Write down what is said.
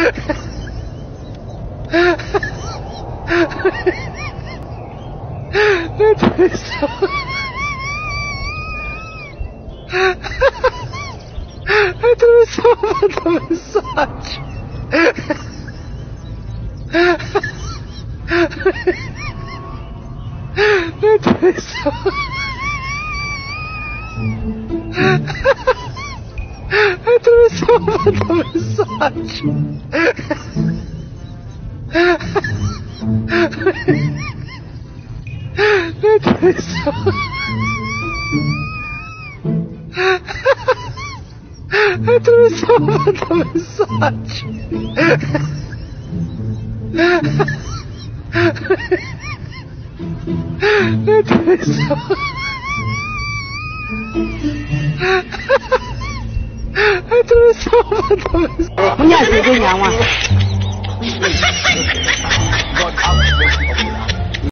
Attraversava il messaggio. Attraversava il messaggio. Attraversava il messaggio. 我娘是这样嘛。